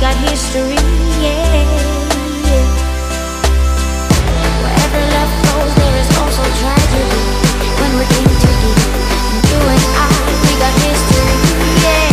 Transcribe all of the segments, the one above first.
got history, yeah. Wherever love flows, there is also tragedy. When we're in too deep, and you and I, we got history, yeah.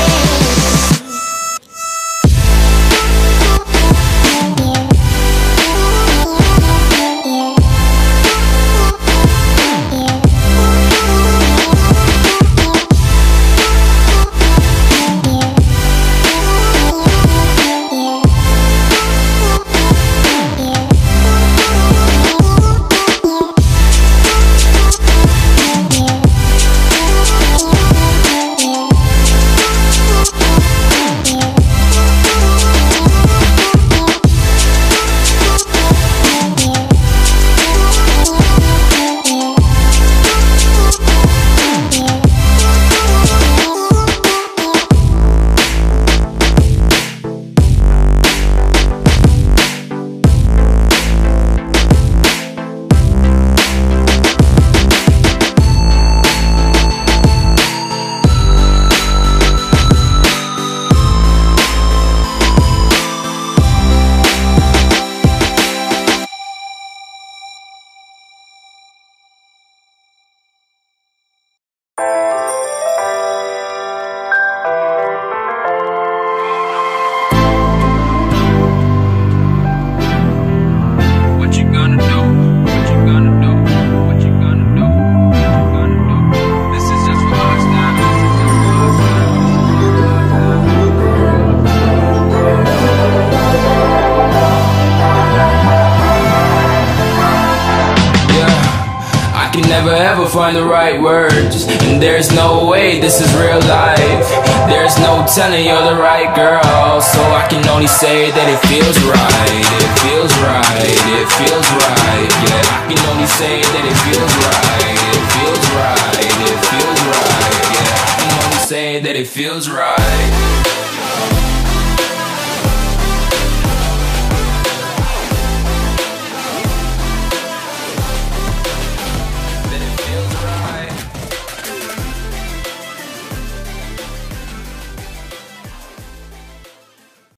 Never ever find the right words, and there's no way this is real life. There's no telling you're the right girl, so I can only say that it feels right. It feels right, it feels right, yeah. I can only say that it feels right. It feels right, it feels right, yeah. I can only say that it feels right.